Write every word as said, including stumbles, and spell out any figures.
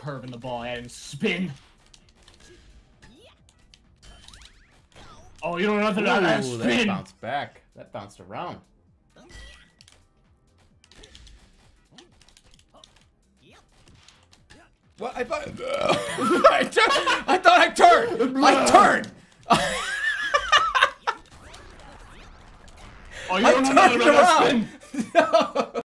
curving the ball and spin. Oh, you don't know nothing about that Ooh, spin. that bounced back. That bounced around. What? I thought I, tur I thought I turned. I turned. Oh, you I don't know nothing turned about that spin. around. No.